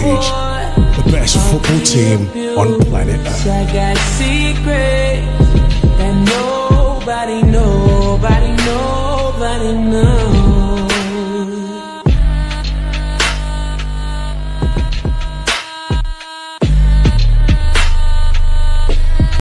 stage, the best football team on planet Earth. I got secrets that nobody knows.